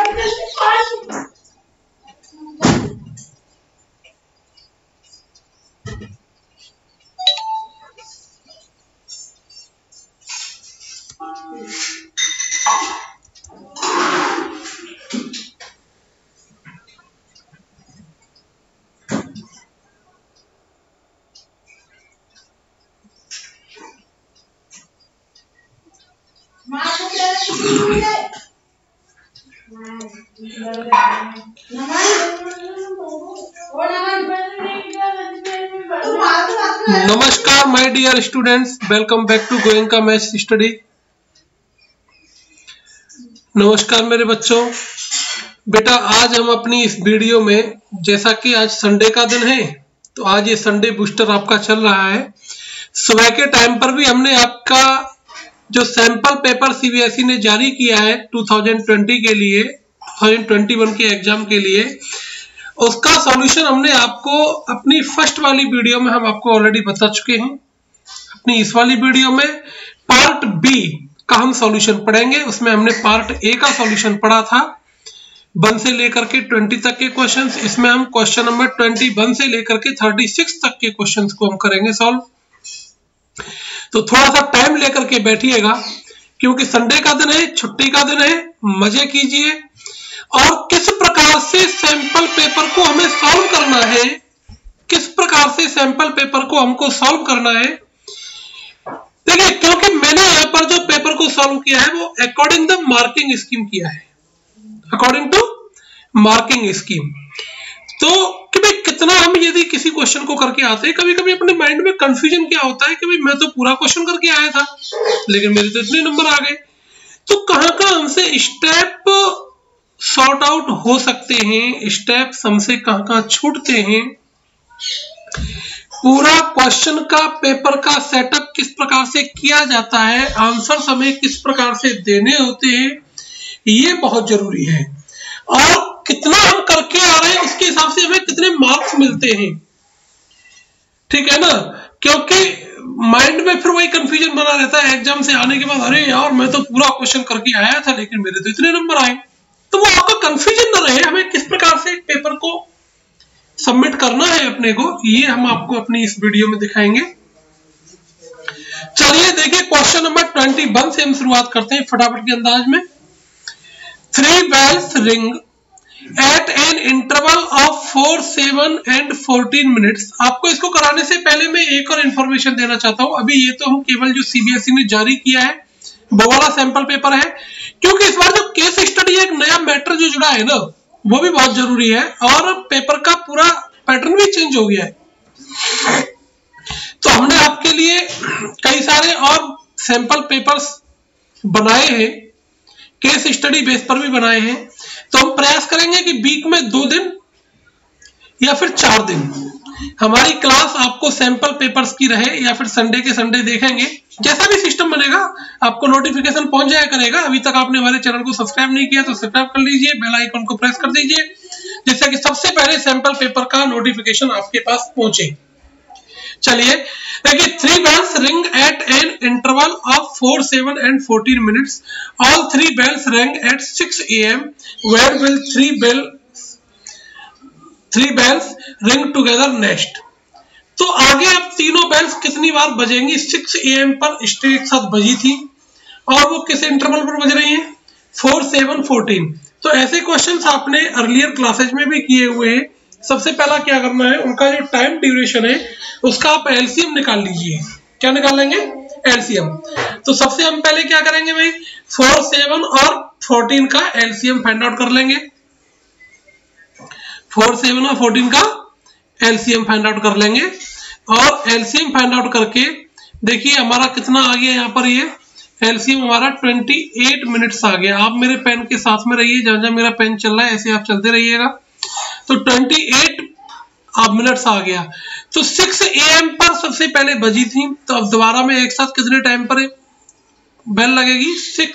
नमस्कार my dear students, welcome back to Goenka maths study. नमस्कार मेरे बच्चों। बेटा आज हम अपनी इस वीडियो में, जैसा कि आज संडे का दिन है तो आज ये संडे बूस्टर आपका चल रहा है। सुबह के टाइम पर भी हमने आपका जो सैंपल पेपर सीबीएसई ने जारी किया है 2020 के लिए, 2021 के एग्जाम के लिए, उसका सॉल्यूशन हमने आपको अपनी फर्स्ट वाली वीडियो में हम आपको ऑलरेडी बता चुके हैं। अपनी इस वाली वीडियो में पार्ट बी का हम सॉल्यूशन पढ़ेंगे। उसमें हमने पार्ट ए का सॉल्यूशन पढ़ा था 1 से लेकर के 20 तक के क्वेश्चंस। इसमें हम क्वेश्चन नंबर 21 से लेकर के 36 तक के क्वेश्चंस को हम करेंगे सॉल्व। तो थोड़ा सा टाइम लेकर के बैठिएगा, क्योंकि संडे का दिन है, छुट्टी का दिन है, मजे कीजिए। और किस प्रकार से सैंपल पेपर को हमें सॉल्व करना है, किस प्रकार से सैंपल पेपर को हमको सॉल्व करना है, देखिए, क्योंकि मैंने यहां पर जो पेपर को सॉल्व किया है वो अकॉर्डिंग द मार्किंग स्कीम किया है, अकॉर्डिंग टू मार्किंग स्कीम। तो कि भाई कितना हम यदि किसी क्वेश्चन को करके आते हैं, कभी कभी अपने माइंड में कंफ्यूजन क्या होता है कि भाई मैं तो पूरा क्वेश्चन करके आया था लेकिन मेरे तो इतने नंबर आ गए। तो कहां कहां हमसे स्टेप सॉर्ट आउट हो सकते हैं, स्टेप्स हमसे कहां कहां छूटते हैं, पूरा क्वेश्चन का पेपर का सेटअप किस प्रकार से किया जाता है, आंसर हमें किस प्रकार से देने होते हैं, ये बहुत जरूरी है। और कितना हम करके आ रहे हैं उसके हिसाब से हमें कितने मार्क्स मिलते हैं, ठीक है ना। क्योंकि माइंड में फिर वही कंफ्यूजन बना रहता है एग्जाम से आने के बाद, अरे यार मैं तो पूरा क्वेश्चन करके आया था लेकिन मेरे तो इतने नंबर आए। तो वो आपका कंफ्यूजन ना रहे, हमें किस प्रकार से पेपर को सबमिट करना है अपने को, ये हम आपको अपनी इस वीडियो में दिखाएंगे। चलिए देखिए, क्वेश्चन नंबर 21 से हम शुरुआत करते हैं फटाफट के अंदाज में। 3 bells ring at an interval of 4, 7 and 14 minutes। आपको इसको कराने से पहले मैं एक और इंफॉर्मेशन देना चाहता हूं। अभी ये तो हम केवल जो सीबीएसई ने जारी किया है वो वाला सैंपल पेपर है, क्योंकि इस बार जो केस स्टडी एक नया मैटर जो जुड़ा है ना, वो भी बहुत जरूरी है और पेपर का पूरा पैटर्न भी चेंज हो गया है। तो हमने आपके लिए कई सारे और सैंपल पेपर्स बनाए हैं, केस स्टडी बेस पर भी बनाए हैं। तो हम प्रयास करेंगे कि वीक में 2 दिन या फिर 4 दिन हमारी क्लास आपको सैंपल पेपर्स की रहे, या फिर संडे के संडे देखेंगे, जैसा भी सिस्टम बनेगा आपको नोटिफिकेशन पहुंच जाया करेगा। अभी तक आपने हमारे चैनल को सब्सक्राइब नहीं किया तो सब्सक्राइब कर लीजिए, बेल आइकन को प्रेस कर दीजिए, जिससे कि सबसे पहले सैंपल पेपर का नोटिफिकेशन आपके पास पहुंचे। चलिए देखिए, 3 bells ring at an interval of 4, 7 and 14 minutes. All 3 bells rang at 6 AM. Where will 3 bells ring together next? तो आगे अब तीनों बेल्स कितनी बार बजेंगी? 6 AM पर एक साथ बजी थी, और वो किस इंटरवल पर बज रही हैं? 4, 7, 14। तो ऐसे क्वेश्चंस आपने अर्लियर क्लासेज में भी किए हुए हैं। सबसे पहला क्या करना है, उनका जो टाइम ड्यूरेशन है उसका आप एलसीएम निकाल लीजिए। क्या निकाल लेंगे? एलसीएम। तो सबसे हम पहले क्या करेंगे भाई, 4, 7 और 14 का एलसीएम फाइंड आउट कर लेंगे। 4, 7 और 14 का एलसीएम फाइंड आउट कर लेंगे, और एलसीएम फाइंड आउट करके देखिए हमारा कितना आ गया। यहाँ पर ये एलसीएम हमारा 28 मिनट्स आ गया। आप मेरे पेन के साथ में रहिए, जहां जहां मेरा पेन चल रहा है ऐसे आप चलते रहिएगा। तो 28 मिनट्स आ गया। तो 6 AM पर सबसे पहले बजी थी, तो अब दोबारा में एक साथ कितने टाइम पर बेल लगेगी?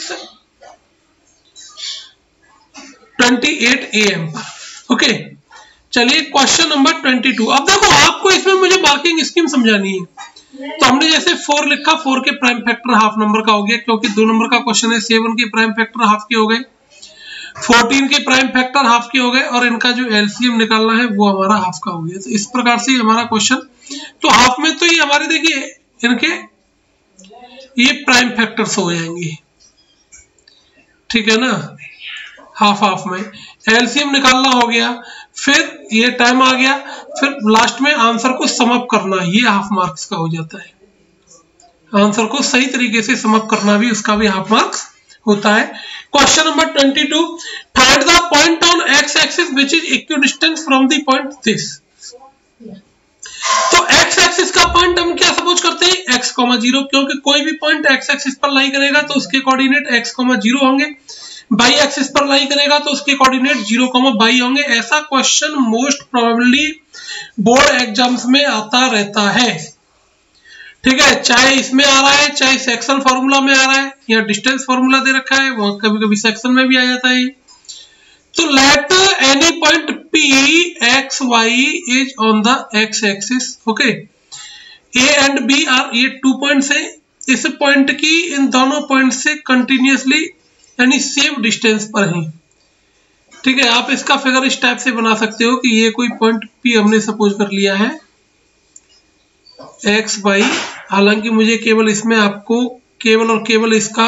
6:28 AM पर। ओके, चलिए क्वेश्चन नंबर 22। अब देखो, आपको इसमें मुझे मार्किंग स्कीम समझानी है। तो हमने जैसे 4 लिखा, 4 के प्राइम फैक्टर हाफ नंबर का हो गया, क्योंकि 2 नंबर का क्वेश्चन है। 7 के प्राइम फैक्टर हाफ के हो गए। 14 के प्राइम फैक्टर हाफ के हो गए और इनका जो एलसीएम निकालना है वो हमारा हाफ का हो गया। तो इस प्रकार से हमारा क्वेश्चन, तो हाफ में तो ये हमारे देखिए इनके ये प्राइम फैक्टर्स हो जाएंगे, ठीक है ना, हाफ हाफ में एलसीएम निकालना हो गया, फिर ये टाइम आ गया, फिर लास्ट में आंसर को सम अप करना, ये हाफ मार्क्स का हो जाता है। आंसर को सही तरीके से सम अप करना भी, उसका भी हाफ मार्क्स होता है। Question number 22, find the point on x axis which is equidistance from the point this. तो एक्स एक्सिस का पॉइंट हम क्या सपोज करते हैं, x, 0, क्योंकि कोई भी पॉइंट एक्स एक्सिस पर लाई करेगा तो उसके कोऑर्डिनेट x, 0 होंगे, बाई एक्सिस पर लाई करेगा तो उसके कोऑर्डिनेट 0, बाई होंगे। ऐसा question most probably board exams में आता रहता है, ठीक है, चाहे इसमें आ रहा है, चाहे सेक्शन फॉर्मूला में आ रहा है, या डिस्टेंस फॉर्मूला दे रखा है, वहां कभी कभी सेक्शन में भी आ जाता है। तो let any point P x y is on the x axis, okay, A and B are, ये 2 पॉइंट्स है, इस पॉइंट की इन दोनों पॉइंट से कंटिन्यूअसली यानी सेम डिस्टेंस पर है, ठीक है। आप इसका फिगर इस टाइप से बना सकते हो कि ये कोई पॉइंट P हमने सपोज कर लिया है x y, हालांकि मुझे केवल इसमें आपको केवल और केवल इसका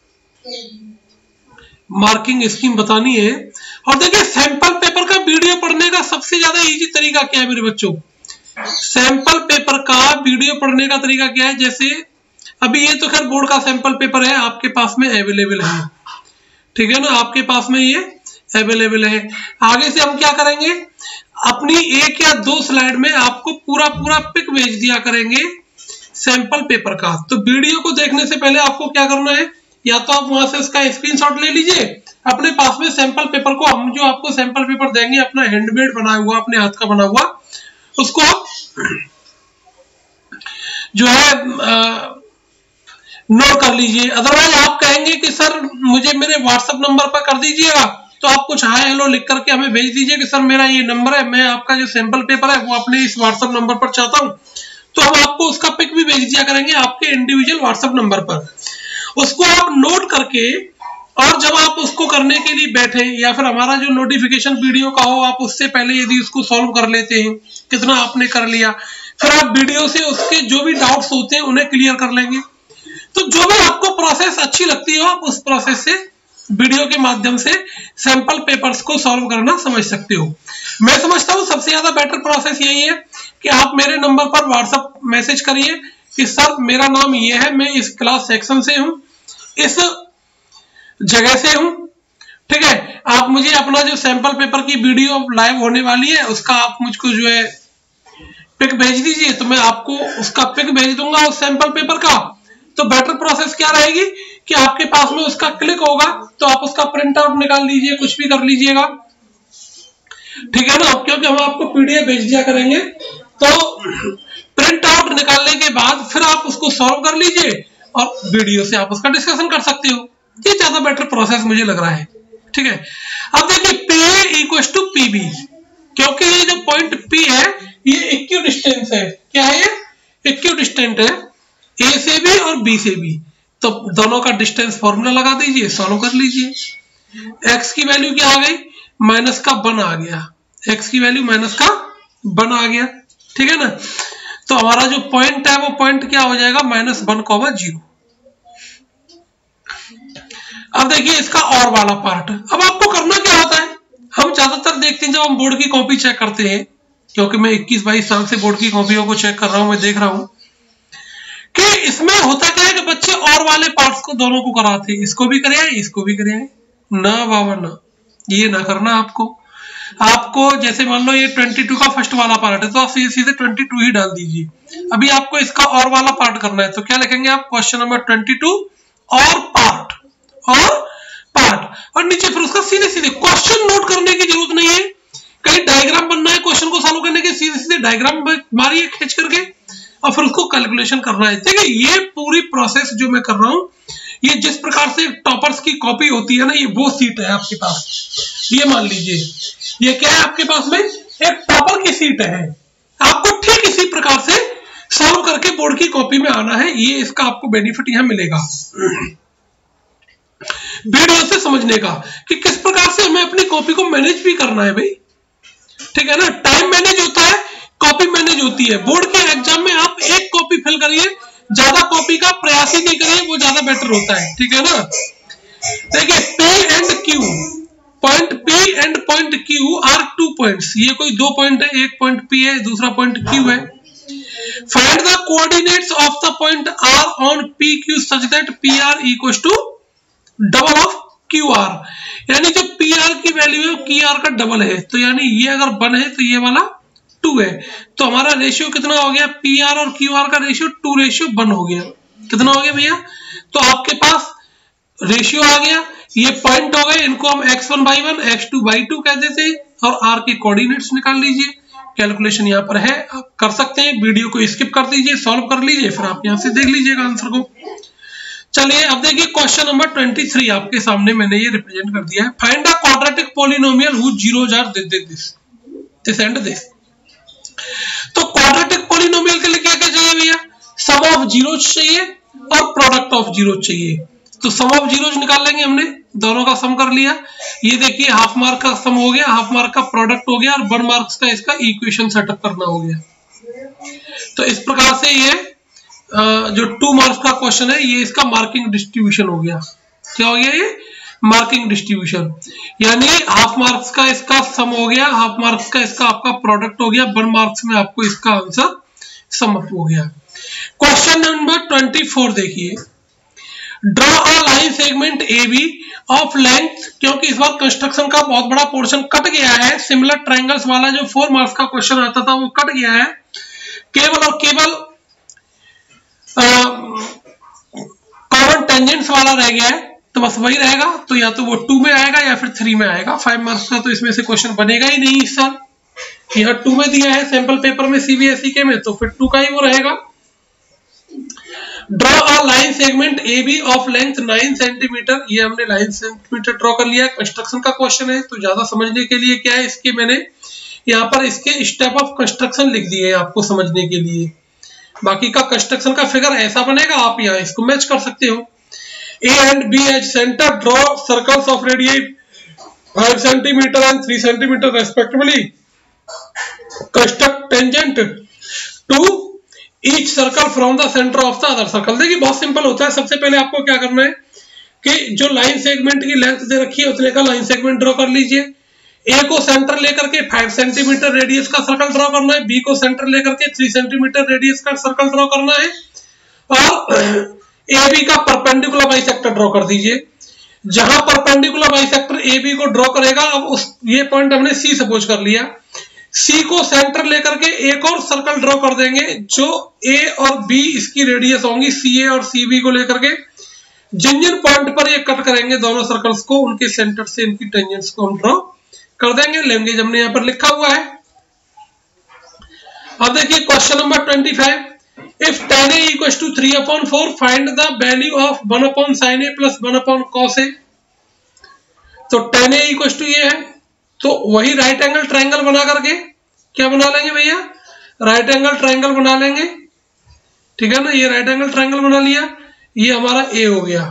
मार्किंग स्कीम बतानी है। और देखिए सैंपल पेपर का वीडियो पढ़ने का सबसे ज्यादा इजी तरीका क्या है मेरे बच्चों, सैंपल पेपर का वीडियो पढ़ने का तरीका क्या है, जैसे अभी ये तो खैर बोर्ड का सैंपल पेपर है, आपके पास में अवेलेबल है, ठीक है ना, आपके पास में ये अवेलेबल है। आगे से हम क्या करेंगे, अपनी 1 या 2 स्लाइड में आपको पूरा पूरा पिक भेज दिया करेंगे सैंपल पेपर का। तो वीडियो को देखने से पहले आपको क्या करना है, या तो आप वहां से उसका स्क्रीनशॉट ले लीजिए, अपने पास में सैंपल पेपर को, हम जो आपको सैंपल पेपर देंगे अपना हैंडमेड बना हुआ, अपने हाथ का बना हुआ, उसको आप जो है नोट कर लीजिए। अदरवाइज आप कहेंगे कि सर मुझे मेरे व्हाट्सएप नंबर पर कर दीजिएगा, तो आप कुछ हाय हेलो लिख करके हमें भेज दीजिए कि सर मेरा ये नंबर है, मैं आपका जो सैंपल पेपर है वो अपने इस व्हाट्सएप नंबर पर चाहता हूं, तो हम आपको उसका पिक भी भेज दिया करेंगे आपके इंडिविजुअल व्हाट्सएप नंबर पर। उसको आप नोट करके, और जब आप उसको करने के लिए बैठे, या फिर हमारा जो नोटिफिकेशन वीडियो का हो, आप उससे पहले यदि उसको सॉल्व कर लेते हैं, कितना आपने कर लिया, फिर आप वीडियो से उसके जो भी डाउट्स होते हैं उन्हें क्लियर कर लेंगे। तो जो भी आपको प्रोसेस अच्छी लगती हो, आप उस प्रोसेस से वीडियो के माध्यम से सैंपल पेपर्स को सॉल्व करना समझ सकते हो। मैं समझता हूं सबसे ज्यादा बेटर प्रोसेस यही है कि आप मेरे नंबर पर व्हाट्सएप मैसेज करिए कि सर मेरा नाम ये है, मैं इस क्लास सेक्शन से हूं, इस जगह से हूं, ठीक है। आप मुझे अपना जो सैंपल पेपर की वीडियो लाइव होने वाली है उसका आप मुझको जो है पिक भेज दीजिए, तो मैं आपको उसका पिक भेज दूंगा उस सैंपल पेपर का। तो बेटर प्रोसेस क्या रहेगी कि आपके पास में उसका क्लिक होगा तो आप उसका प्रिंट आउट निकाल लीजिए, कुछ भी कर लीजिएगा, ठीक है ना, क्योंकि हम आपको पीडीएफ भेज दिया करेंगे। तो प्रिंट आउट निकालने के बाद फिर आप उसको सॉल्व कर लीजिए और वीडियो से आप उसका डिस्कशन कर सकते हो। ये ज्यादा बेटर प्रोसेस मुझे लग रहा है, ठीक है। अब देखिए P इक्वल टू PB, क्योंकि ये जो पॉइंट P है ये इक्विडिस्टेंस है, क्या है ये इक्विडिस्टेंट है A से भी और B से भी, तो दोनों का डिस्टेंस फॉर्मूला लगा दीजिए, सॉल्व कर लीजिए। x की वैल्यू क्या आ गई, माइनस का 1 आ गया, x की वैल्यू माइनस का 1 आ गया, ठीक है ना। तो हमारा जो पॉइंट है वो पॉइंट क्या हो जाएगा, -1,0। अब देखिए इसका और वाला पार्ट, अब आपको करना क्या होता है, हम ज्यादातर देखते हैं जब हम बोर्ड की कॉपी चेक करते हैं, क्योंकि मैं 21-22 साल से बोर्ड की कॉपियों को चेक कर रहा हूं, मैं देख रहा हूं कि इसमें होता क्या है कि बच्चे और वाले पार्ट्स को दोनों को कराते हैं, इसको भी करे इसको भी करे ना बाबा ना, ये ना करना। आपको जैसे मान लो ये 22 का फर्स्ट वाला पार्ट है तो आप सीधे 22 ही डाल दीजिए। अभी आपको इसका और वाला पार्ट करना है तो क्या लिखेंगे आप, क्वेश्चन नंबर 22 और पार्ट और नीचे फिर उसका सीधे सीधे क्वेश्चन नोट करने की जरूरत नहीं है, कहीं डायग्राम बनना है क्वेश्चन को सॉल्व करने के, सीधे सीधे डायग्राम मारिए खींच करके और फिर उसको कैलकुलेशन करना है। देखिए ये पूरी प्रोसेस जो मैं कर रहा हूं, ये जिस प्रकार से टॉपर्स की कॉपी होती है ना, ये वो सीट है आपके पास, ये मान लीजिए ये क्या है आपके पास में, एक टॉपर की सीट है। आपको ठीक इसी प्रकार से सॉल्व करके बोर्ड की कॉपी में आना है, ये इसका आपको बेनिफिट यहां मिलेगा। वीडियो से समझने का कि किस प्रकार से हमें अपनी कॉपी को मैनेज भी करना है भाई, ठीक है ना। टाइम मैनेज होता है, कॉपी मैनेज होती है। बोर्ड के एग्जाम में आप एक कॉपी फिल करिए, ज्यादा कॉपी का प्रयास ही नहीं करिए, वो ज्यादा बेटर होता है, ठीक है ना। देखिए P and Q, point P and point Q are 2 points, ये कोई 2 पॉइंट है, एक पॉइंट P है, दूसरा पॉइंट Q है। Find the coordinates of the point R on PQ such that PR equals to double of QR, यानी जो PR की वैल्यू है QR का डबल है, तो यानी ये अगर 1 है तो ये वाला 2 है, तो हमारा रेशियो कितना हो गया, PR और QR का रेशियो 2:1 हो गया। कितना हो गया भैया, तो आपके पास रेशियो आ गया, ये पॉइंट हो गए, इनको हम x1/1 x2/2 कह देते हैं, और R के कोऑर्डिनेट्स निकाल लीजिए। कैलकुलेशन यहाँ पर है, आप कर सकते हैं, वीडियो को स्किप कर दीजिए, सॉल्व कर लीजिए, फिर आप यहाँ से देख लीजिएगा आंसर को। चलिए अब देखिए क्वेश्चन नंबर 23 आपके सामने मैंने ये रिप्रेजेंट कर दिया है। Find the quadratic polynomial whose zeros are this and this. तो क्वाड्रेटिक पॉलिनोमियल के लिए क्या क्या चाहिए भैया, सम ऑफ जीरोस चाहिए और प्रोडक्ट ऑफ जीरोस चाहिए। तो सम ऑफ जीरोस निकाल लेंगे, हमने दोनों का सम कर लिया। ये देखिए हाफ मार्क का सम हो गया, हाफ मार्क का प्रोडक्ट हो गया, और 1 मार्क्स का इसका इक्वेशन सेटअप करना हो गया। तो इस प्रकार से ये जो 2 मार्क्स का क्वेश्चन है, ये इसका मार्किंग डिस्ट्रीब्यूशन हो गया। क्या हो गया ये, मार्किंग डिस्ट्रीब्यूशन, यानी हाफ मार्क्स का इसका सम हो गया, हाफ मार्क्स का इसका आपका प्रोडक्ट हो गया, 1 मार्क्स में आपको इसका आंसर सम अप हो गया। क्वेश्चन नंबर 24 देखिए, draw a line segment AB of length, क्योंकि इस बार कंस्ट्रक्शन का बहुत बड़ा पोर्शन कट गया है, सिमिलर ट्रायंगल्स वाला जो 4 मार्क्स का क्वेश्चन आता था वो कट गया है, केवल और केवल कॉमन टेंजेंट्स वाला रह गया है, तो बस वही रहेगा। तो या तो वो 2 में आएगा या फिर 3 में आएगा। 5 मार्क्स का तो इसमें से क्वेश्चन बनेगा ही नहीं इस साल, यहाँ 2 में दिया है सैंपल पेपर में CBSE के में, तो फिर 2 का ही वो रहेगा। Draw a line segment AB of length 9 centimetre, ये हमने लाइन सेंटीमीटर ड्रॉ कर लिया। कंस्ट्रक्शन का क्वेश्चन है, तो ज्यादा समझने के लिए क्या है, इसके मैंने यहाँ पर इसके स्टेप ऑफ कंस्ट्रक्शन लिख दिए हैं आपको समझने के लिए। बाकी का कंस्ट्रक्शन का फिगर ऐसा बनेगा, आप यहाँ इसको मैच कर सकते हो। A and B as centre, draw circles of radius 5 centimetre and 3 centimetre respectively, construct tangent to each circle from the centre of the other circle. देखिए बहुत सिंपल होता है। सबसे पहले आपको क्या करना है कि जो लाइन सेगमेंट की लेंथ दे रखी है उतने का लाइन सेगमेंट ड्रॉ कर लीजिए। ए को सेंटर लेकर के 5 सेंटीमीटर रेडियस का सर्कल ड्रॉ करना है, बी को सेंटर लेकर के 3 सेंटीमीटर रेडियस का सर्कल ड्रॉ करना है, और ए बी का परपेंडिकुलर बाइसेक्टर ड्रॉ कर दीजिए। जहां परपेंडिकुलर बाइसेक्टर ए बी को ड्रॉ करेगा, अब उस ये पॉइंट हमने सी सपोज कर लिया, सी को सेंटर लेकर के एक और सर्कल ड्रॉ कर देंगे, जो ए और बी इसकी रेडियस होंगी, सी ए और सी बी को लेकर के जिन जिन पॉइंट पर ये कट करेंगे दोनों सर्कल्स को, उनके सेंटर से इनकी टेंजेंट्स को हम ड्रॉ कर देंगे। लैंग्वेज हमने यहाँ पर लिखा हुआ है। अब देखिए question number 25, if tan a equals to 3/4 find the value of 1/sin a plus 1/cos a। तो tan a equals to ये है, तो वही राइट एंगल ट्रायंगल बना करके क्या बना लेंगे भैया, राइट एंगल ट्रायंगल बना लेंगे, ठीक है ना। ये राइट एंगल ट्रायंगल बना लिया, ये हमारा ए हो गया,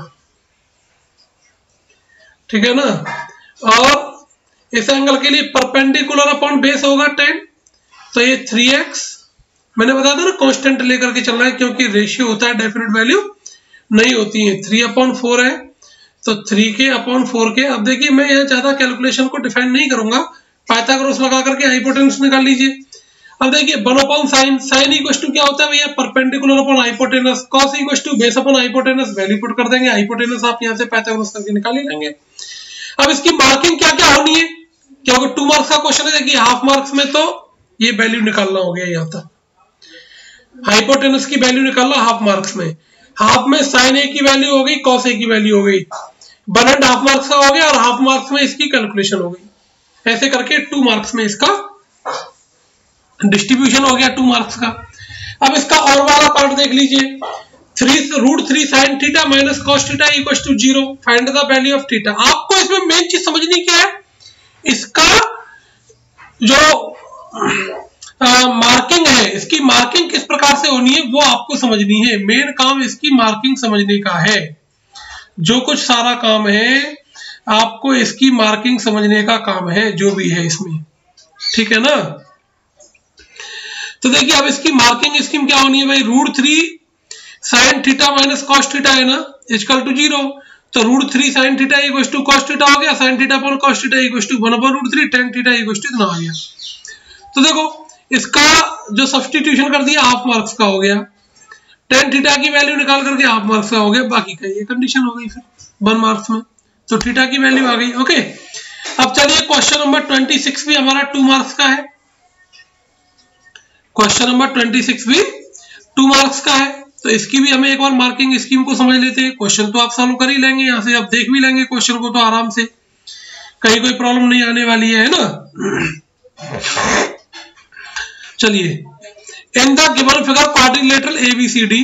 ठीक है ना। और इस एंगल के लिए परपेंडिकुलर अपॉन बेस होगा 10, तो ये 3x, मैंने बताया था ना कांस्टेंट लेकर के चलना है, क्योंकि रेशियो होता है, डेफिनेट वैल्यू नहीं होती है। 3/4 है, तो 3k/4 के। अब देखिए मैं यहाँ ज्यादा कैलकुलेशन को डिफाइन नहीं करूंगा, पाइथागोरस लगा करके हाइपोटेनस निकाल लीजिए। अब देखिए 1/sin, साइन इक्वल टू क्या होता है भैया, perpendicular upon hypotenuse, cos equal to base upon hypotenuse, value put कर देंगे, हाइपोटेनस आप यहाँ से पाइथागोरस करके निकाल ही लेंगे। अब इसकी मार्किंग क्या क्या होनी है, क्योंकि 2 मार्क्स का क्वेश्चन है। देखिए हाफ मार्क्स में तो ये वैल्यू निकालना हो गया, यहाँ तक हाइपोटेनस की वैल्यू निकालना हाफ मार्क्स में। हाफ में साइन ए की वैल्यू हो गई, कॉस ए की वैल्यू हो गई, 1.5 मार्क्स का हो गया, और हाफ मार्क्स में इसकी कैलकुलेशन हो गई। ऐसे करके 2 मार्क्स में इसका डिस्ट्रीब्यूशन हो गया 2 मार्क्स का। अब इसका और वाला पार्ट देख लीजिए, 3√3 sin theta minus cos theta equal to 0, find the value of theta. आपको इसमें मेन चीज समझनी क्या है, इसका जो मार्किंग है, इसकी मार्किंग किस प्रकार से होनी है वो आपको समझनी है। मेन काम इसकी मार्किंग समझने का है। जो कुछ सारा काम है आपको इसकी मार्किंग समझने का काम है, जो भी है इसमें, ठीक है ना। तो देखिए अब इसकी मार्किंग स्कीम क्या होनी है भाई, √3 sin theta minus cos theta है ना, इक्वल टू 0। तो √3 sin theta equal to cos theta हो गया, sin theta upon cos theta equal to 1/√3, tan theta equal to इतना आ गया। तो देखो इसका जो सब्स्टिट्यूशन कर दिया हाफ मार्क्स का हो गया, tan थीटा की वैल्यू निकाल करके हाफ मार्क्स का हो गया, बाकी का ये कंडीशन हो गई फिर 1 मार्क्स में, तो थीटा की वैल्यू आ गई। ओके, अब चलिए क्वेश्चन नंबर 26 भी हमारा 2 मार्क्स का है। क्वेश्चन नंबर 26 भी 2 मार्क्स का है, तो इसकी भी हमें एक बार मार्किंग स्कीम को समझ लेते हैं। क्वेश्चन तो आप सॉल्व कर ही लेंगे, यहाँ से आप देख भी लेंगे क्वेश्चन को तो आराम से, कहीं कोई प्रॉब्लम नहीं आने वाली है ना। चलिए, in the given figure quadrilateral ABCD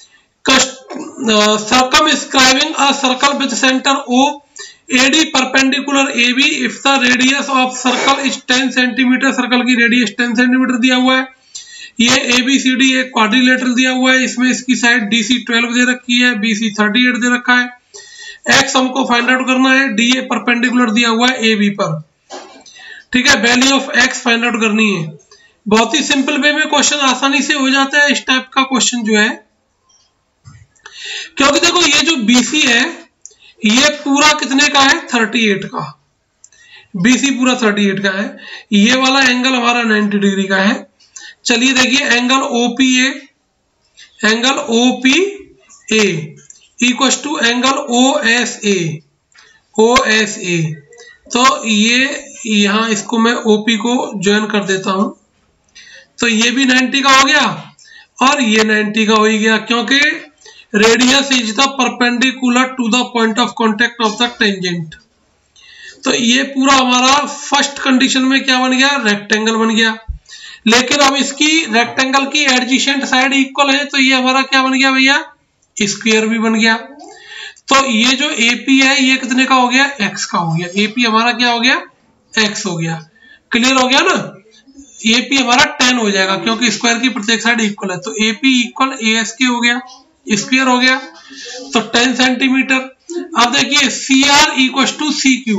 circumscribing a circle with center O AD perpendicular AB if the radius of circle is 10 cm, circle की रेडियस 10 सेंटीमीटर दिया हुआ है। ये ABCD एक क्वाड्रिलेटरल दिया हुआ है, इसमें इसकी साइड DC 12 दे रखी है, BC 38 दे रखा है। X हमको फाइंड आउट करना है, DA परपेंडिकुलर दिया हुआ है AB पर, ठीक है। Value of X find out करनी है। बहुत ही सिंपल वे में क्वेश्चन आसानी से हो जाता है इस टाइप का क्वेश्चन जो है, क्योंकि देखो ये जो BC है ये पूरा कितने का है, 38 का। BC पूरा 38 का है, ये वाला एंगल हमारा 90 डिग्री का है। चलिए देखिए angle OPA equal to angle OSA। तो ये यहां इसको मैं OP को ज्वाइन कर देता हूं, तो ये भी 90 का हो गया और ये 90 का हो ही गया, क्योंकि radius is the perpendicular to the point of contact of the tangent. तो ये पूरा हमारा फर्स्ट कंडीशन में क्या बन गया, रेक्टेंगल बन गया। लेकिन अब इसकी रेक्टेंगल की एडजेसेंट साइड इक्वल है, तो ये हमारा क्या बन गया भैया, स्क्वायर भी बन गया। तो ये जो AP है ये कितने का हो गया, X का हो गया। AP हमारा क्या हो गया, X हो गया। क्लियर हो गया ना, AP हमारा 10 हो जाएगा क्योंकि स्क्वायर की प्रत्येक साइड इक्वल है। तो AP इक्वल ASK हो गया, स्क्वायर हो गया, तो 10 सेंटीमीटर। अब देखिए CR इक्वल टू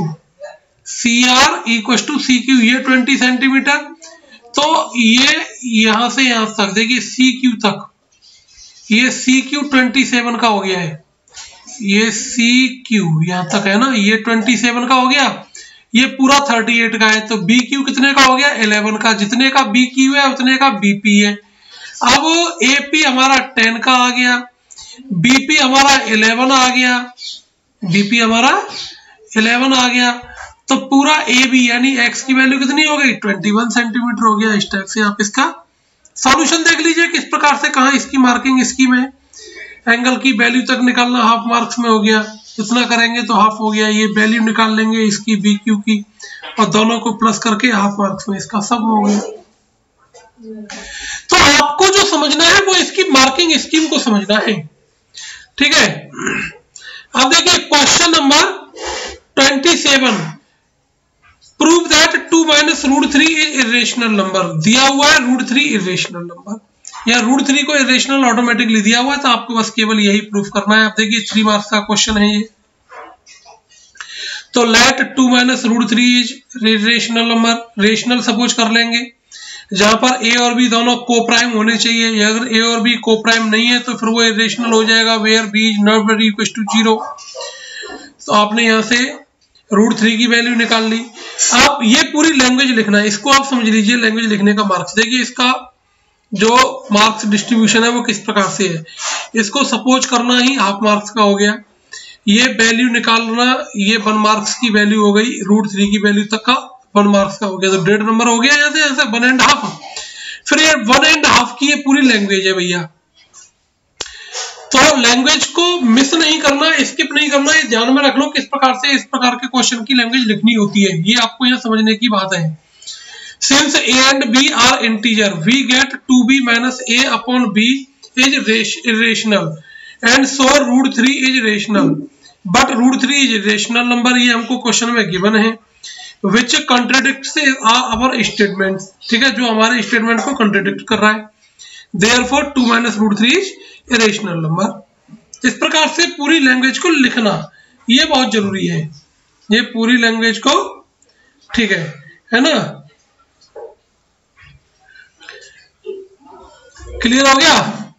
CQ, ये 20 सेंटीमीटर। तो ये यहां से यहां तक देखिए CQ तक, ये CQ 27 का हो गया है, ये CQ यहां तक है ना, ये 27 का हो गया, ये पूरा 38 का है। तो BQ कितने का हो गया, 11 का। जितने का BQ है उतने का BP है। अब AP हमारा 10 का आ गया, BP हमारा 11 आ गया, BP हमारा 11 आ गया। तो पूरा AB यानी X की वैल्यू कितनी हो गई, 21 सेंटीमीटर हो गया। इस टाइप से आप इसका सॉल्यूशन देख लीजिए किस प्रकार से, कहां इसकी मार्किंग स्कीम है। एंगल की वैल्यू तक निकालना हाफ मार्क्स में हो गया, इतना करेंगे तो हाफ हो गया। ये वैल्यू निकाल लेंगे इसकी BQ की और दोनों को प्लस करके हाफ मार्क्स में इसका सब हो गया। तो आपको जो समझना है वो इसकी मार्किंग स्कीम को समझना है, ठीक है। अब देखिए question number 27, prove that 2 minus √3 is irrational number. दिया हुआ है √3 इरेशनल नंबर, या √3 को इरेशनल ऑटोमेटिकली दिया हुआ है, तो आपको बस केवल यही प्रूफ करना है। अब देखिए 3 मार्क्स का क्वेश्चन है ये। तो let 2 minus √3 is irrational number, rational suppose कर लेंगे, जहां पर A और B दोनों को प्राइम होने चाहिए। अगर A और B को प्राइम नहीं है तो फिर वो इरेशनल हो जाएगा, where B is not equal to 0। तो आपने यहां से √3 की वैल्यू निकाल ली। आप ये पूरी लैंग्वेज लिखना है, इसको आप समझ लीजिए लैंग्वेज लिखने का मार्क्स। देखिए इसका जो मार्क्स डिस्ट्रीब्यूशन है वो किस प्रकार से है, इसको सपोज करना ही हाफ मार्क्स का हो गया। ये वैल्यू निकालना, ये 1 मार्क्स की वैल्यू हो गई, √3 की वैल्यू तक का 1 मार्क्स का हो गया, तो 1.5 नंबर हो गया। यहाँ से 1.5, फिर ये 1.5 की ये पूरी लैंग्वेज है भैया। तो लैंग्वेज को मिस नहीं करना, स्किप नहीं करना, ये ध्यान में रख लो किस प्रकार से इस प्रकार के क्वेश्चन की लैंग्वेज लिखनी होती है, ये आपको यहाँ समझने की बात है। Since A and B are integer, we get 2B minus A upon B is irrational and so √3 is rational, but √3 is irrational number, ये हमको क्वेश्चन में गिवन है, which contradicts our statements, ठीक है, जो हमारे स्टेटमेंट को कंट्राडिक्ट कर रहा है। Therefore 2 minus √3 is irrational number। इस प्रकार से पूरी लैंग्वेज को लिखना ये बहुत जरूरी है, ये पूरी लैंग्वेज को, ठीक है ना। क्लियर हो गया।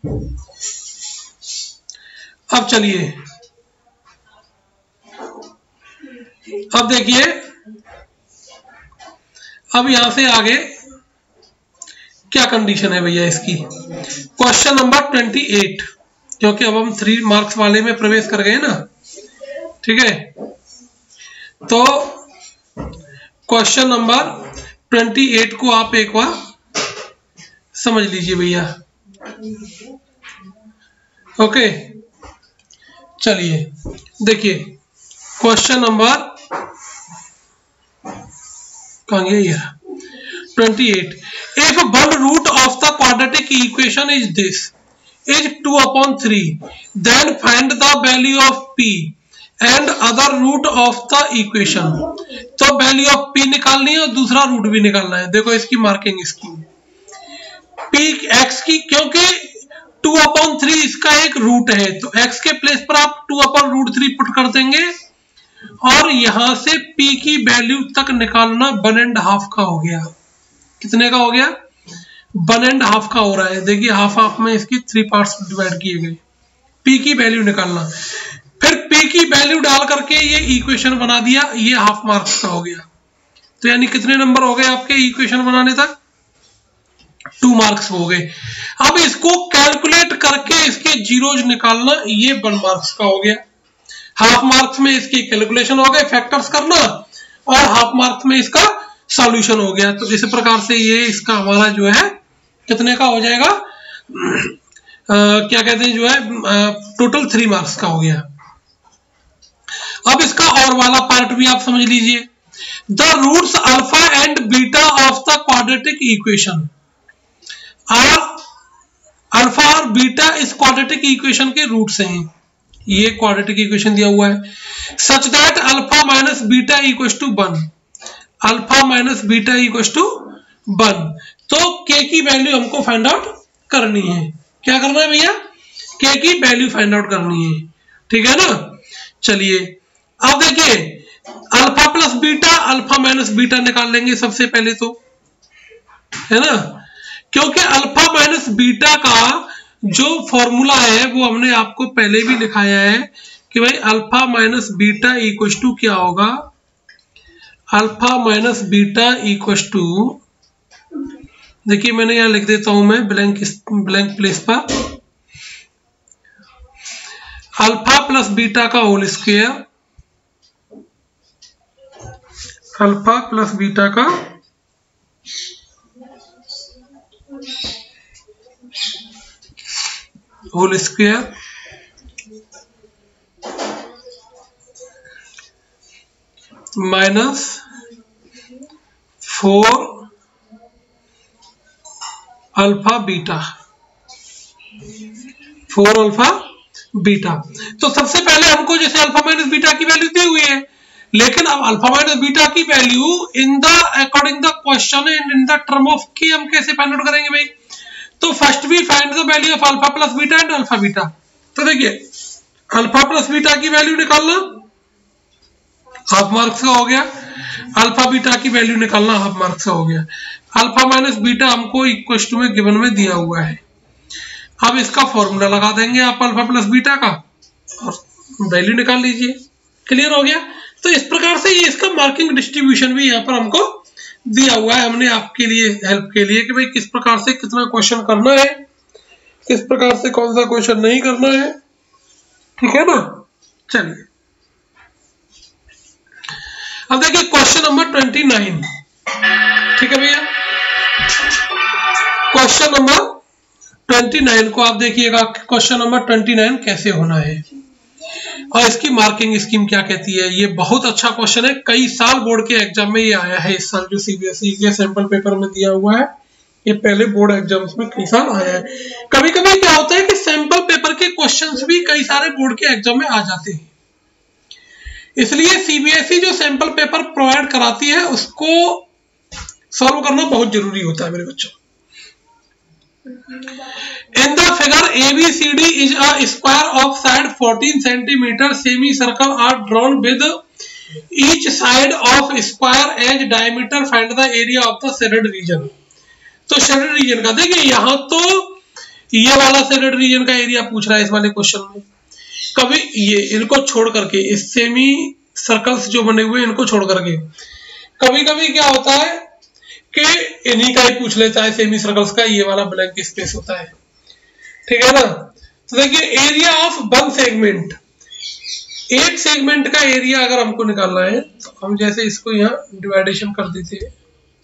अब चलिए, अब देखिए, अब यहां से आगे क्या कंडीशन है भैया इसकी। क्वेश्चन नंबर 28, क्योंकि अब हम 3 मार्क्स वाले में प्रवेश कर गए ना, ठीक है। तो क्वेश्चन नंबर 28 को आप एक बार समझ लीजिए भैया। ओके, चलिए देखिए क्वेश्चन नंबर कहां गया ये 28। If one root of the quadratic equation is this is 2/3, then find the value of p and other root of the equation। तो वैल्यू ऑफ p निकालनी है और दूसरा रूट भी निकालना है। देखो इसकी मार्किंग इसकी p x की, क्योंकि 2/3 इसका एक रूट है, तो x के प्लेस पर आप 2/√3 पुट कर देंगे और यहां से p की वैल्यू तक निकालना 1.5 का हो गया। कितने का हो गया? 1.5 का हो रहा है। देखिए हाफ हाफ में इसकी 3 पार्ट्स डिवाइड किए गए। p की वैल्यू निकालना, फिर p की वैल्यू डाल करके ये इक्वेशन बना दिया, ये हाफ मार्क्स का हो गया। तो यानी कितने नंबर हो गए आपके इक्वेशन बनाने तक? 2 मार्क्स हो गए। अब इसको कैलकुलेट करके इसके जीरोज निकालना, ये 1 मार्क्स का हो गया। हाफ मार्क्स में इसकी कैलकुलेशन हो गए, फैक्टर्स करना, और हाफ मार्क्स में इसका सॉल्यूशन हो गया। तो इस प्रकार से ये इसका हमारा जो है कितने का हो जाएगा, क्या कहते हैं जो है, टोटल 3 मार्क्स का हो गया। अब इसका और वाला पार्ट भी आप समझ लीजिए। The roots alpha and beta of the quadratic equation are, alpha और बीटा इस क्वाड्रेटिक इक्वेशन के रूट्स हैं। ये क्वाड्रेटिक इक्वेशन दिया हुआ है। Such that alpha minus beta equals to 1, alpha minus beta equals to 1। तो k की वैल्यू हमको फाइंड आउट करनी है। क्या करना है भैया? k की वैल्यू फाइंड आउट करनी है, ठीक है ना। चलिए अब देखिए, alpha plus beta, alpha minus beta निकाल लेंगे सबसे पहले, तो है ना, क्योंकि अल्फा माइनस बीटा का जो फॉर्मूला है वो हमने आपको पहले भी लिखाया है कि भाई alpha minus beta equals to क्या होगा, alpha minus beta equals to, देखिए मैंने यहां लिख देता हूं मैं ब्लैंक प्लेस पर, अल्फा प्लस बीटा का whole square, alpha plus beta का whole square minus 4 alpha beta, 4 alpha beta. तो सबसे पहले हमको जैसे अल्फा माइनस बीटा की वैल्यू दी हुई है, लेकिन अब अल्फा माइनस बीटा की value in the according the question and in the term of की हम कैसे फाइंड आउट करेंगे भाई? तो first we find the value of alpha plus beta and alpha beta. तो देखिए अल्फा प्लस बीटा की वैल्यू निकालना हाफ मार्क्स का हो गया, अल्फा बीटा की वैल्यू निकालना हाफ मार्क्स का हो गया। अल्फा माइनस बीटा हमको इक्वल टू में गिवन में दिया हुआ है। अब इसका फॉर्मूला लगा देंगे आप अल्फा प्लस बीटा का और वैल्यू निकाल लीजिए। क्लियर हो गया? तो इस प्रकार से ये इसका मार्किंग डिस्ट्रीब्यूशन भी यहाँ पर हमको दिया हुआ है, हमने आपके लिए हेल्प के लिए कि भाई किस प्रकार से कितना क्वेश्चन करना है, किस प्रकार से कौन सा क्वेश्चन नहीं करना है, ठीक है ना। चलिए अब देखिए क्वेश्चन नंबर 29, ठीक है भैया। क्वेश्चन नंबर 29 को आप देखिएगा, क्वेश्चन नंबर 29 कैसे होना है और इसकी मार्किंग स्कीम क्या कहती है। ये बहुत अच्छा क्वेश्चन है, कई साल बोर्ड के एग्जाम में ये आया है। इस साल जो सीबीएसई के सैंपल पेपर में दिया हुआ है, ये पहले बोर्ड एग्जाम्स में कई साल आया है। कभी कभी क्या होता है कि सैंपल पेपर के क्वेश्चंस भी कई सारे बोर्ड के एग्जाम में आ जाते हैं, इसलिए सीबीएसई जो सैंपल पेपर प्रोवाइड कराती है उसको सॉल्व करना बहुत जरूरी होता है मेरे बच्चों, In the figure, ABCD is a square of side 14 centimeter. Semicircle are drawn with each side of square as diameter. Find the area of the shaded region. तो शेडेड रीजन का देखिए, यहाँ तो ये वाला शेडेड रीजन का area पूछ रहा है इस वाले क्वेश्चन में। कभी ये इनको छोड़ करके, इस सेमी सर्कल्स जो बने हुए इनको छोड़ करके, कभी कभी क्या होता है कि इन्हीं का ही पूछ लेता है, सेमी सर्कल्स का ये वाला ब्लैंक स्पेस होता है, ठीक है ना। तो देखिए एरिया ऑफ वन सेगमेंट, एक सेगमेंट का एरिया अगर हमको निकालना है तो हम जैसे इसको यहाँ डिवाइडेशन कर देते हैं,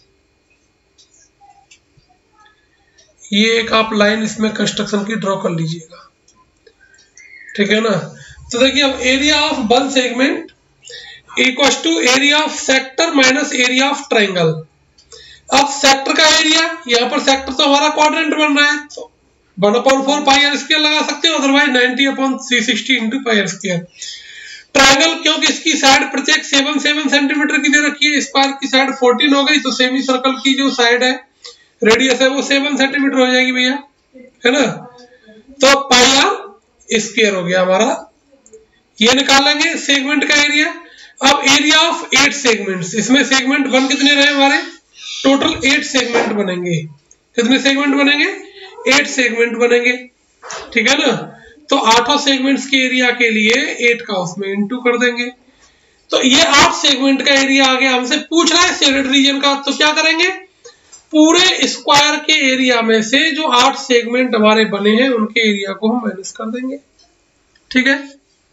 ये एक आप लाइन इसमें कंस्ट्रक्शन की ड्रॉ कर लीजिएगा, ठीक है ना। तो देखिए अब area of one segment equal to area of sector minus area of triangle. अब सेक्टर का एरिया, यहाँ पर सेक्टर तो हमारा क्वाड्रेंट बन रहा है, तो 1/4 पाई आर स्क्वायर लगा सकते हो, otherwise 90/360 into pi r square. Triangle क्योंकि इसकी साइड प्रत्येक 7 सेंटीमीटर की दे रखी है, स्क्वायर की साइड 14 हो गई, तो सेमी सर्कल की जो साइड है, रेडियस है, वो 7 सेंटीमीटर हो जाएगी भैया, है ना। तो पाई आर स्क्वायर हो गया हमारा, ये निकालेंगे सेगमेंट का एरिया। अब एरिया ऑफ 8 सेगमेंट्स, इसमें सेगमेंट 1 कितने रहे हमारे, टोटल 8 सेगमेंट बनेंगे। कितने सेगमेंट बनेंगे, 8 सेगमेंट बनेंगे, ठीक है ना। तो 8 सेगमेंट्स के एरिया के लिए 8 का उसमें इंटू कर देंगे, तो ये 8 सेगमेंट का एरिया आ गया। हमसे पूछ रहा है शेडेड रीजन का, तो क्या करेंगे, पूरे स्क्वायर के एरिया में से जो 8 सेगमेंट हमारे बने हैं उनके एरिया को हम माइनस कर देंगे, ठीक है।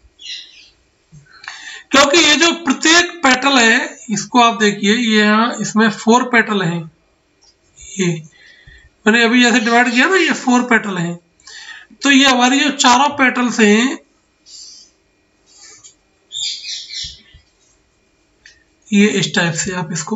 क्योंकि ये जो प्रत्येक पेटल है, इसको आप देखिए, ये यहाँ इसमें 4 पेटल हैं, ये मैंने अभी जैसे डिवाइड किया ना, ये 4 पेटल हैं, तो ये हमारी जो चारों पेटल्स हैं, ये इस टाइप से आप इसको,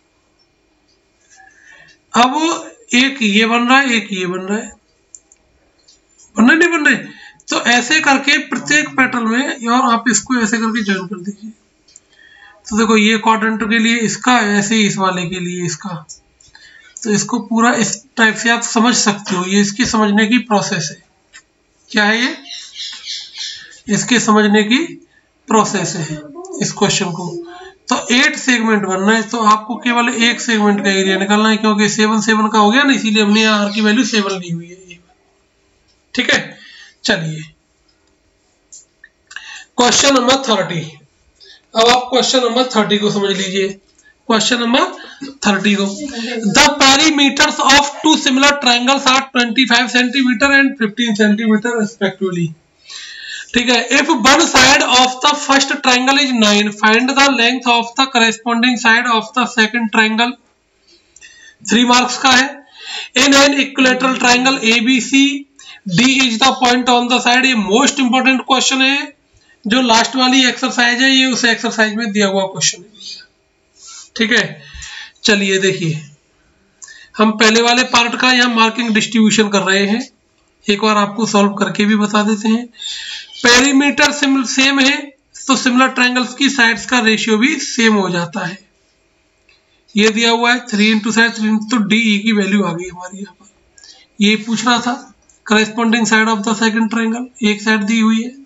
अब एक ये बन रहा है, एक ये बन रहा है, बन रहे नहीं बन रहे, तो ऐसे करके प्रत्येक पेटल में, और आप इसको ऐसे करके ज्वाइन कर दीजिए। तो देखो ये क्वाड्रेंट के लिए इसका, ऐसे ही इस वाले के लिए इसका, तो इसको पूरा इस टाइप से आप समझ सकते हो। ये इसकी समझने की प्रोसेस है, क्या है ये, इसके समझने की प्रोसेस है इस क्वेश्चन को। तो 8 सेगमेंट बनना है, तो आपको केवल एक सेगमेंट का एरिया निकालना है, क्योंकि 7 का हो गया ना, इसीलिए हमने यहाँ आर की वैल्यू 7 ली हुई है, ठीक है। चलिए क्वेश्चन नंबर 30। अब आप क्वेश्चन नंबर 30 को समझ लीजिए। क्वेश्चन नंबर 30 को, the perimeters of 2 similar triangles are 25 centimetre and 15 centimetre respectively, ठीक है। If one side of the first triangle is 9, find the length of the corresponding side of the second triangle. 3 marks का है। In an equilateral triangle ABC, D is the point on the side. ये most important question है, जो last वाली exercise है, ये उस exercise में दिया हुआ क्वेश्चन है, ठीक है। चलिए देखिए, हम पहले वाले पार्ट का यहाँ मार्किंग डिस्ट्रीब्यूशन कर रहे हैं, एक बार आपको सॉल्व करके भी बता देते हैं। पेरीमीटर सेम है, तो सिमिलर ट्रायंगल्स की साइड्स का रेशियो भी सेम हो जाता है। ये दिया हुआ है 3 इंटू साइड 3, तो DE की वैल्यू आ गई हमारी यहाँ पर। ये पूछ रहा था corresponding side of the second triangle, एक साइड दी हुई है।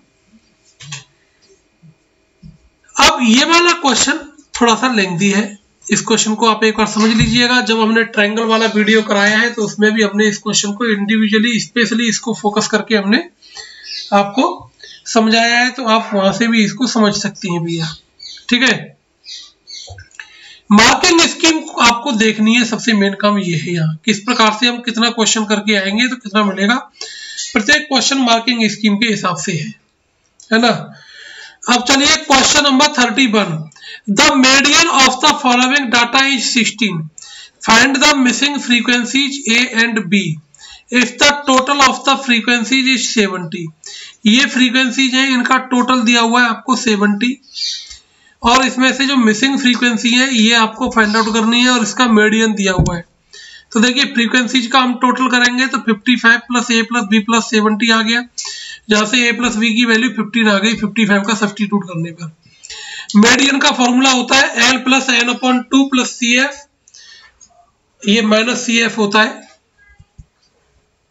अब ये वाला क्वेश्चन थोड़ा सा लेंथी है, इस क्वेश्चन को आप एक बार समझ लीजिएगा। जब हमने ट्रायंगल वाला वीडियो कराया है तो उसमें भी हमने इस क्वेश्चन को इंडिविजुअली स्पेशली इसको फोकस करके हमने आपको समझाया है, तो आप वहां से भी इसको समझ सकती हैं भैया, ठीक है। मार्किंग स्कीम आपको देखनी है, सबसे मेन काम ये है यहाँ किस प्रकार से हम कितना क्वेश्चन करके आएंगे तो कितना मिलेगा। प्रत्येक क्वेश्चन मार्किंग स्कीम के हिसाब से है ना। अब चलिए question number 31, the median of the following data is 16, find the missing frequencies A and B if the total of the frequencies is 70। ये फ्रीक्वेंसीज है, इनका टोटल दिया हुआ है आपको 70, और इसमें से जो मिसिंग फ्रीक्वेंसी है ये आपको फाइंड आउट करनी है, और इसका मीडियन दिया हुआ है। तो देखिए फ्रीक्वेंसीज का हम टोटल करेंगे तो 55 plus A plus B plus 70 आ गया, जहां से A प्लस B की वैल्यू 15 आ गई 55 का सब्स्टिट्यूट करने पर। मीडियन का फॉर्मूला होता है L plus N/2 plus CF, ये माइनस CF होता है,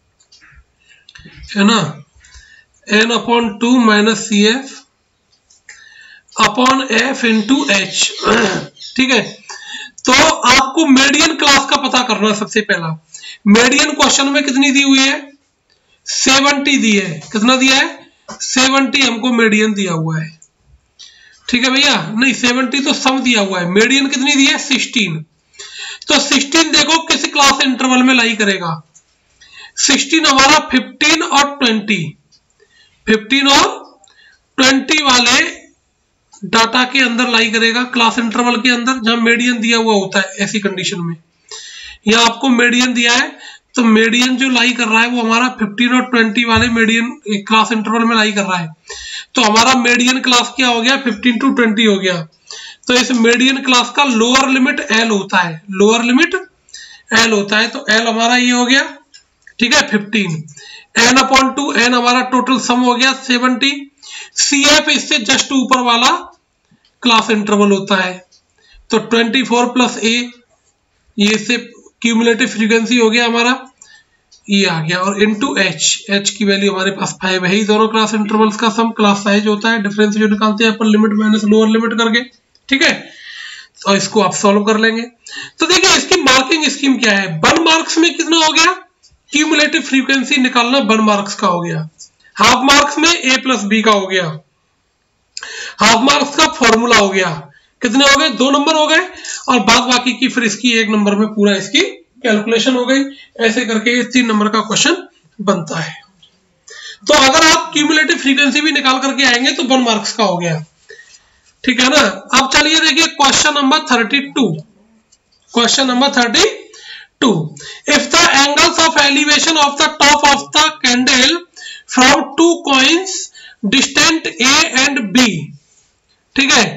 है ना, n/2 minus CF upon F into H। ठीक है, तो आपको मीडियन क्लास का पता करना है सबसे पहला। मीडियन क्वेश्चन में कितनी दी हुई है, 70 दी है। कितना दिया है, 70 हमको मीडियन दिया हुआ है। ठीक है भैया, नहीं 70 तो सम दिया हुआ है, मीडियन कितनी दी है 16। तो 16 देखो किस क्लास इंटरवल में लाई करेगा। 16 हमारा 15 और 20, 15 और 20 वाले डाटा के अंदर लाई करेगा, क्लास इंटरवल के अंदर जहां मीडियन दिया हुआ होता है। ऐसी कंडीशन में यहां आपको मीडियन दिया है, तो मीडियन जो लाई कर रहा है वो हमारा 15 और 20 वाले मीडियन क्लास इंटरवल में लाई कर रहा है। तो हमारा मीडियन क्लास क्या हो गया, 15 टू 20 हो गया। तो इस मीडियन क्लास का लोअर लिमिट L होता है, लोअर लिमिट L होता है। तो L हमारा ये हो गया, ठीक है 15, n/2, n हमारा टोटल सम हो गया 70। CF इससे जस्ट ऊपर वाला क्लास इंटरवल होता है। तो 24 प्लस A, ये से क्यूमुलेटिव फ्रीक्वेंसी हो गया हमारा, ये आ गया। और इनटू H की वैल्यू हमारे पास 5 है। ही दोनों क्लास इंटरवल्स का सम क्लास साइज होता है, डिफरेंस जो निकालते हैं upper limit minus lower limit करके। ठीक है, तो इसको आप सॉल्व कर लेंगे। तो देखिए इसकी मार्किंग स्कीम क्या है। 1 मार्क्स में कितना हो गया, क्यूमुलेटिव फ्रीक्वेंसी निकालना 1 मार्क्स का हो गया। हाफ मार्क्स में A प्लस B का हो गया। हाफ मार्क्स का फॉर्मूला हो गया, कितने हो गए, 2 नंबर हो गए। और बाद बाकी की फिर इसकी 1 नंबर में पूरा इसकी कैलकुलेशन हो गई। ऐसे करके ये 3 नंबर का क्वेश्चन बनता है। तो अगर आप क्यूमुलेटिव फ्रीक्वेंसी भी निकाल करके आएंगे तो 1 मार्क्स का हो गया। ठीक है ना। अब चलिए देखिए question number 32। Question number 32, if the angles of elevation of the top of the candle from 2 coins distant A and B, ठीक है,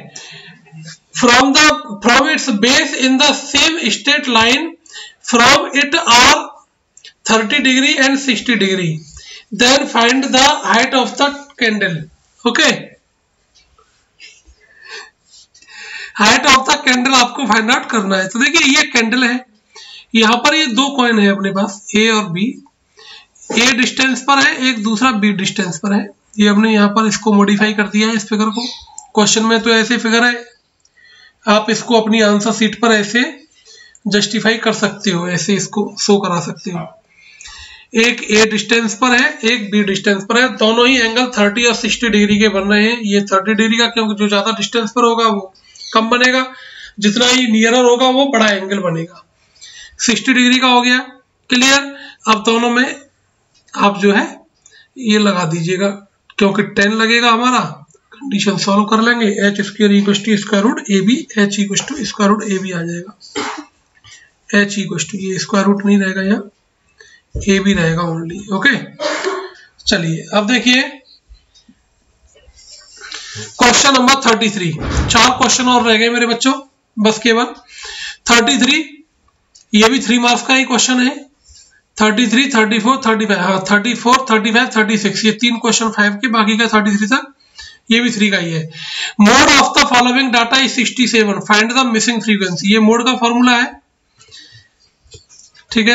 from its base in the same straight line from it are 30 degree and 60 degree, then find the height of the candle. Okay, height of the candle आपको find out करना है। तो देखिए ये candle है, यहां पर ये 2 कॉइन है अपने पास, A और B। A डिस्टेंस पर है, एक दूसरा B डिस्टेंस पर है। ये हमने यहाँ पर इसको मॉडिफाई कर दिया है इस फिगर को। क्वेश्चन में तो ऐसे फिगर है, आप इसको अपनी आंसर शीट पर ऐसे जस्टिफाई कर सकते हो, ऐसे इसको शो करा सकते हो। एक A डिस्टेंस पर है, एक B डिस्टेंस पर है, दोनों ही एंगल 30 और 60 डिग्री के बन रहे हैं। ये 30 डिग्री का, क्योंकि जो ज्यादा डिस्टेंस पर होगा वो कम बनेगा, जितना ही नियरर होगा वो बड़ा एंगल बनेगा। 60 डिग्री का हो गया, क्लियर। अब दोनों में आप जो है ये लगा दीजिएगा, क्योंकि 10 लगेगा हमारा, कंडीशन सॉल्व कर लेंगे। h square equal to square root AB, h equal to square root AB आ जाएगा। h इक्वल टू, ये स्क्वायर रूट नहीं रहेगा, यहाँ AB रहेगा ओनली। ओके, चलिए अब देखिए क्वेश्चन नंबर 33। 4 क्वेश्चन और रह गए मेरे बच्चों, बस केवल 33। ये भी 3 मार्क्स का ही क्वेश्चन है। 33, 34, 35, हाँ 34, 35, 36, ये 3 क्वेश्चन 5 के, बाकी का 33 तक ये भी 3 का ही है। Mode of the following data is 67, find the missing frequency. ये मोड का फॉर्मूला है, ठीक है।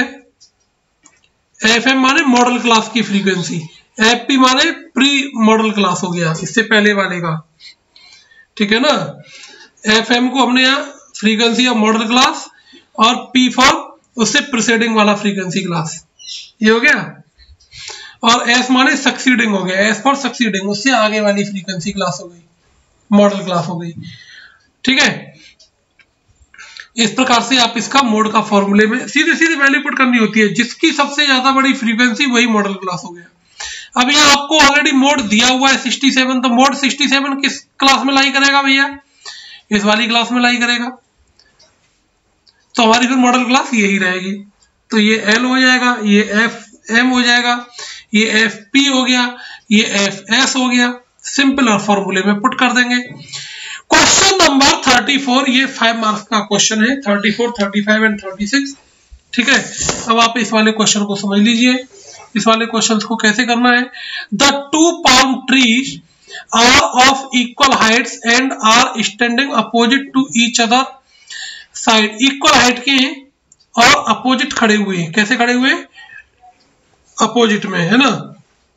FM माने मॉडल क्लास की फ्रीक्वेंसी, FP माने प्री मॉडल क्लास हो गया, इससे पहले वाले का, ठीक है ना। FM को हमने यहाँ फ्रीक्वेंसी ऑफ मॉडल क्लास, और P फॉर उससे प्रीसीडिंग वाला फ्रीक्वेंसी क्लास, ये हो गया। और S माने सक्सीडिंग हो गया, S फॉर सक्सीडिंग, उससे आगे वाली फ्रीक्वेंसी क्लास हो गई, मॉडल क्लास हो गई, ठीक है। इस प्रकार से आप इसका मोड का फॉर्मूले में सीधे सीधे वैल्यू पुट करनी होती है। जिसकी सबसे ज्यादा बड़ी फ्रीक्वेंसी वही मॉडल क्लास हो गया। अब यहाँ आपको ऑलरेडी मोड दिया हुआ है 67, तो मोड 67 किस क्लास में लाई करेगा भैया, इस वाली क्लास में लाई करेगा। तो हमारी फिर मॉडल क्लास यही रहेगी। तो ये L हो जाएगा, ये FM हो जाएगा, ये FP हो गया, ये FS हो गया। सिंपल और फॉर्मूले में पुट कर देंगे। क्वेश्चन नंबर 34, ये 5 मार्क्स का क्वेश्चन है, 34, 35 एंड 36, ठीक है। अब आप इस वाले क्वेश्चन को समझ लीजिए। इस वाले क्वेश्चन को कैसे करना है। The 2 palm trees are of equal heights and are standing opposite to each other side। Equal height के हैं और अपोजिट खड़े हुए हैं। कैसे खड़े हुए, अपोजिट में, है ना।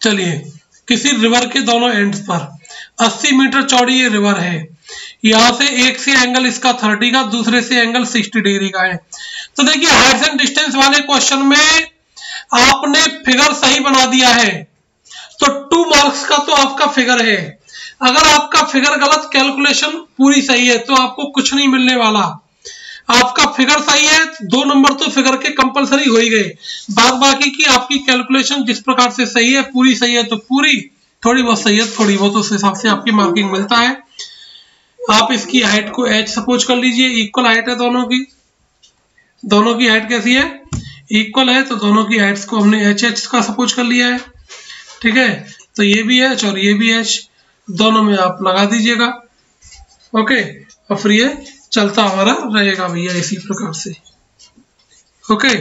चलिए, किसी रिवर के दोनों एंड्स पर 80 मीटर चौड़ी ये रिवर है। यहां से एक से एंगल इसका 30 का, दूसरे से एंगल 60 डिग्री का है। तो देखिए हाइट एंड डिस्टेंस वाले क्वेश्चन में आपने फिगर सही बना दिया है तो 2 मार्क्स का तो आपका फिगर है। अगर आपका फिगर गलत, कैलकुलेशन पूरी सही है तो आपको कुछ नहीं मिलने वाला। आपका फिगर सही है, 2 नंबर तो फिगर के कंपलसरी हो ही गए। बाद बाकी की आपकी कैलकुलेशन जिस प्रकार से सही है, पूरी सही है तो पूरी, थोड़ी बहुत सही है थोड़ी बहुत, उस हिसाब से आपकी मार्किंग मिलता है। आप इसकी हाइट को h सपोज कर लीजिए, इक्वल हाइट है दोनों की। दोनों की हाइट कैसी है? इक्वल है, तो दोनों की हाइट्स को हमने h का सपोज कर लिया है। ठीक है, तो ये भी h और ये भी h, दोनों में आप लगा दीजिएगा। ओके, और फिर ये चलता हमारा रहेगा भैया इसी प्रकार से। ओके,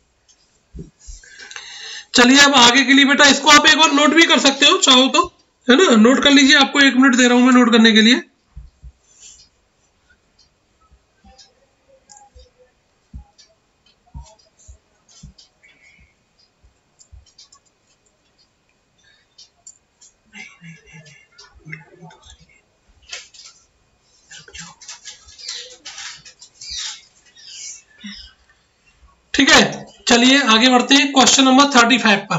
चलिए अब आगे के लिए बेटा इसको आप एक बार नोट भी कर सकते हो चाहो तो, है ना। नोट कर लीजिए, आपको 1 मिनट दे रहा हूं मैं नोट करने के लिए। ठीक है, चलिए आगे बढ़ते हैं क्वेश्चन नंबर 35 पर।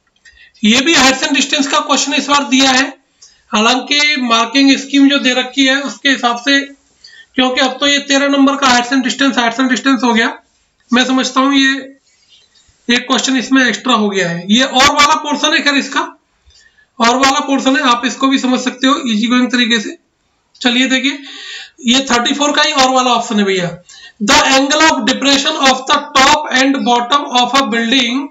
ये भी हाइट्स एंड डिस्टेंस का क्वेश्चन इस बार दिया है, हालांकि मार्किंग स्कीम जो दे रखी है उसके हिसाब से, क्योंकि अब तो ये 13 नंबर का हाइट्स एंड डिस्टेंस हो गया, मैं समझता हूं ये एक क्वेश्चन इसमें एक्स्ट्रा हो गया है। ये और वाला पोर्शन है, खैर इसका और वाला पोर्शन है, आप इसको भी समझ सकते हो इजी गोइंग तरीके से। चलिए देखिए, ये 34 का ही और वाला ऑप्शन है भैया। The angle of depression of the top and bottom of a building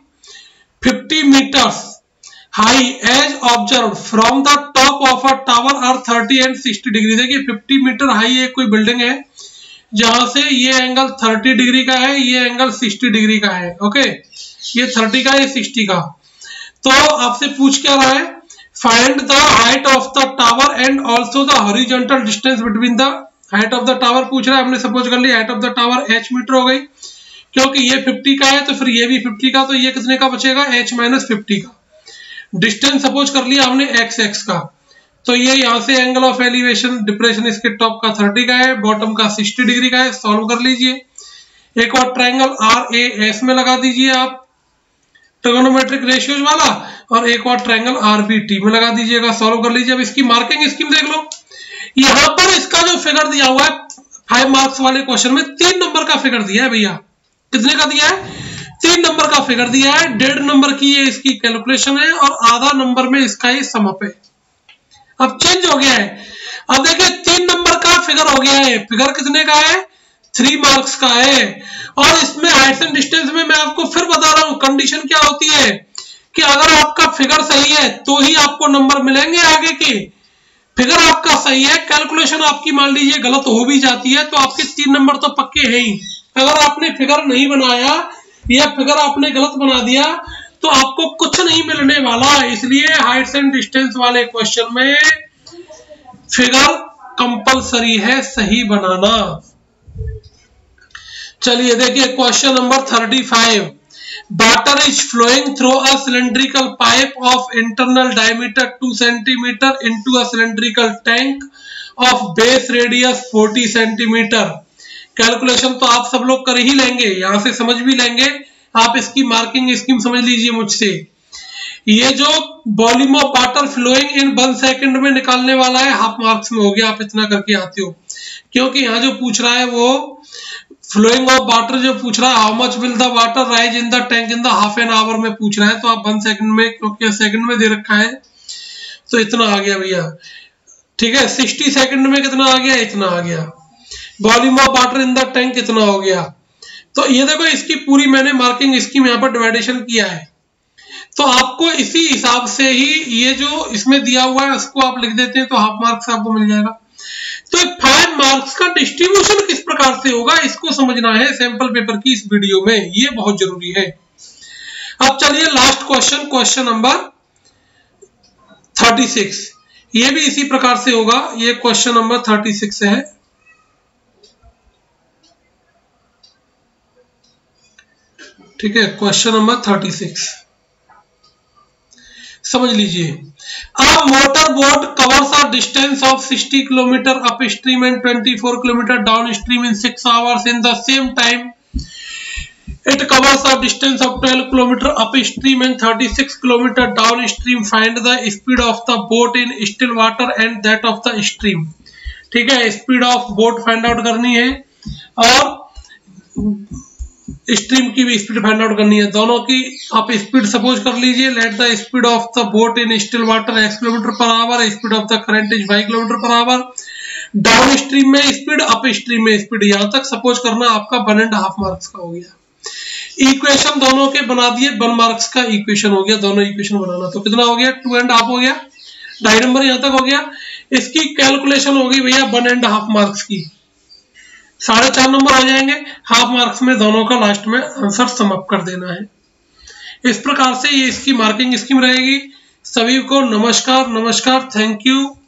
50 meters high as observed from the top of a tower are 30 and 60 degree. देखिए 50 मीटर हाई एक कोई बिल्डिंग है जहां से ये एंगल 30 डिग्री का है, ये एंगल 60 डिग्री का है। ओके, ये 30 का, ये 60 का। तो आपसे पूछ क्या रहा है? Find the height of the tower and also the horizontal distance between the, height of the tower पूछ रहा है, हमने सपोज कर लिया height of the tower h metre हो गई, क्योंकि ये 50 का है तो फिर ये भी 50 का, तो ये कितने का बचेगा? h माइनस 50 का। डिस्टेंस सपोज कर लिया हमने x का, तो ये यहाँ से एंगल ऑफ एलिवेशन डिप्रेशन इसके टॉप का 30 का है, बॉटम का 60 डिग्री का है। सॉल्व कर लीजिए। एक और ट्रायंगल RAS में लगा दीजिए आप ट्रिगोनोमेट्रिक रेशियोज वाला, और एक और ट्रायंगल RBT में लगा दीजिएगा। सॉल्व कर लीजिए। अब इसकी मार्किंग स्कीम देख लो। यहां पर इसका जो फिगर दिया हुआ है 5 मार्क्स वाले क्वेश्चन में 3 नंबर का फिगर दिया है भैया। कितने का दिया है? 3 नंबर का फिगर दिया है। 1.5 नंबर की ये इसकी कैलकुलेशन है और आधा नंबर में इसका ये सम अप है। अब चेंज हो गया है। अब देखिए 3 नंबर का फिगर हो गया है। फिगर कितने का है? 3 मार्क्स का है। और इसमें हाइट्स एंड डिस्टेंस में मैं आपको फिर बता रहा हूं कंडीशन क्या होती है कि अगर आपका फिगर सही है तो ही आपको नंबर मिलेंगे आगे के। फिगर आपका सही है, कैलकुलेशन आपकी मान लीजिए गलत हो भी जाती है तो आपके 3 नंबर तो पक्के हैं ही। अगर आपने फिगर नहीं बनाया या फिगर आपने गलत बना दिया तो आपको कुछ नहीं मिलने वाला। इसलिए हाइट्स एंड डिस्टेंस वाले क्वेश्चन में फिगर कंपलसरी है सही बनाना। चलिए देखिए question number 35। Water is flowing through a cylindrical pipe of internal diameter 2 cm into a cylindrical tank of base radius 40 cm। Calculation तो आप सब लोग कर ही लेंगे, यहां से समझ भी लेंगे। आप इसकी मार्किंग स्कीम समझ लीजिए मुझसे। ये जो volume of water flowing in 1 second में निकालने वाला है, हाफ मार्क्स में हो गया, आप इतना करके आते हो। क्योंकि यहाँ जो पूछ रहा है वो फ्लोइंग ऑफ वाटर जो पूछ रहा है, how much will the water rise in the tank in the half an hour में पूछ रहा है, तो आप 1 सेकंड में, क्योंकि सेकंड में दे रखा है तो इतना आ गया भैया। ठीक है, 60 सेकंड में कितना आ गया? इतना आ गया। Volume of water in the tank कितना हो गया? तो ये देखो इसकी पूरी मैंने मार्किंग स्कीम यहाँ पर डिवाइडेशन किया है। तो आपको इसी हिसाब से ही ये जो इसमें दिया हुआ है उसको आप लिख देते हैं तो हाफ मार्क्स आपको मिल जाएगा। तो 5 मार्क्स का डिस्ट्रीब्यूशन किस प्रकार से होगा इसको समझना है सैंपल पेपर की इस वीडियो में, ये बहुत जरूरी है। अब चलिए लास्ट क्वेश्चन, क्वेश्चन नंबर 36। ये भी इसी प्रकार से होगा। ये क्वेश्चन नंबर 36 है। ठीक है, क्वेश्चन नंबर 36। समझ लीजिए। A motor boat covers a distance of 60 km upstream and 24 km downstream in 6 hours. In the same time, it covers a distance of 12 km upstream and 36 km downstream. Find the speed of the boat in still water and that of the stream. ठीक है, speed of boat find out करनी है और stream की भी speed find out करनी है। दोनों की आप स्पीड सपोज कर लीजिए। Let the speed of the boat in still water x km/h, speed of the current is y km/h। Downstream में स्पीड, अप स्ट्रीम में स्पीड, यहां तक सपोज करना आपका 1.5 मार्क्स का हो गया। इक्वेशन दोनों के बना दिए, 1 मार्क्स का इक्वेशन हो गया। दोनों इक्वेशन बनाना तो कितना हो गया, 2.5 हो गया। 2.5 नंबर यहां तक हो गया। इसकी कैलकुलेशन हो गई भैया 1.5 मार्क्स की, 4.5 नंबर आ जाएंगे। हाफ मार्क्स में दोनों का लास्ट में आंसर सम अप कर देना है। इस प्रकार से ये इसकी मार्किंग स्कीम रहेगी। सभी को नमस्कार, थैंक यू।